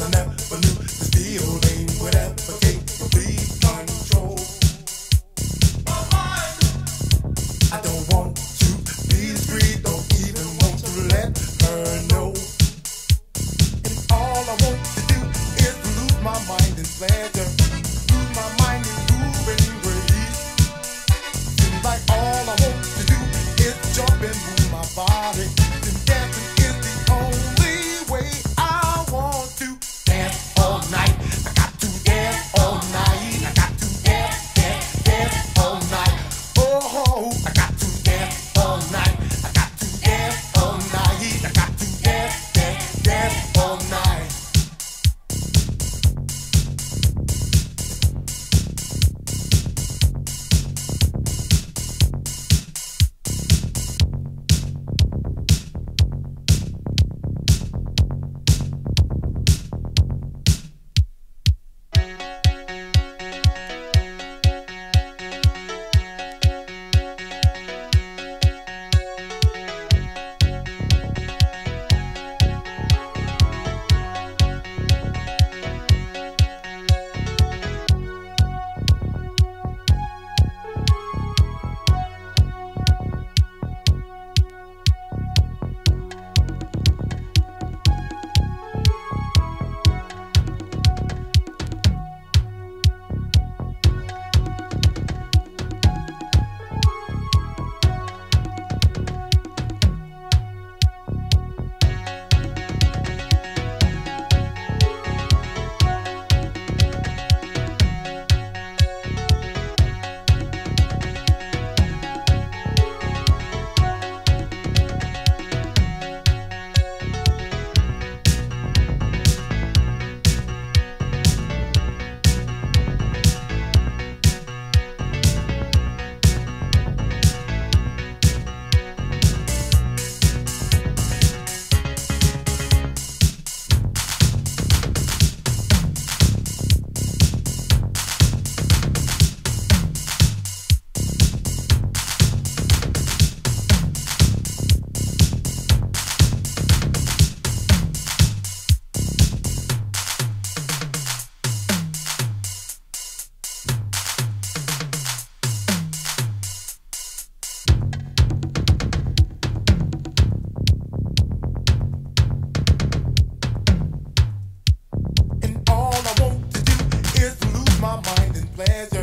never knew this feeling would ever take complete control. I don't want to be discreet, don't even want to let her know. And all I want to do is lose my mind in pleasure, lose my mind in moving grace. Seems like all I want to do is jump and move my body. And dancing is the only way. I want to dance all night. I got to dance all night. I got to dance, dance, dance all night. Oh, I got to dance all night. I got to dance all night. I got to dance, dance, dance all night. And all I want to do is lose my mind in pleasure.